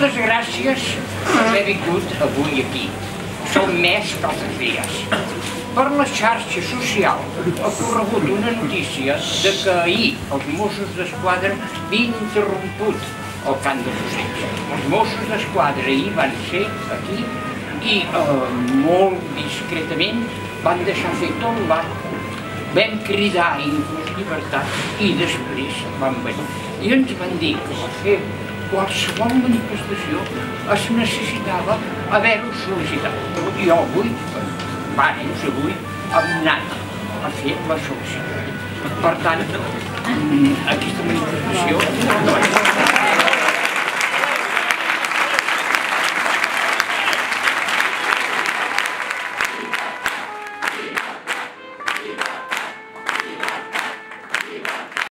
moltes gràcies per haver vingut avui aquí. Som més que altres dies. Per les xarxes socials ha corregut una notícia de que ahir els Mossos d'Esquadra havien interromput el cant dels ocells. Els Mossos d'Esquadra ahir van ser aquí i molt discretament van deixar fer tot l'arc. Vam cridar inclús llibertat i després van venir. I ens van dir que per fer qualsevol manifestació es necessitava haver-ho sol·licitat. I avui, avui hem anat a fer la sol·licitud. Per tant, aquesta manifestació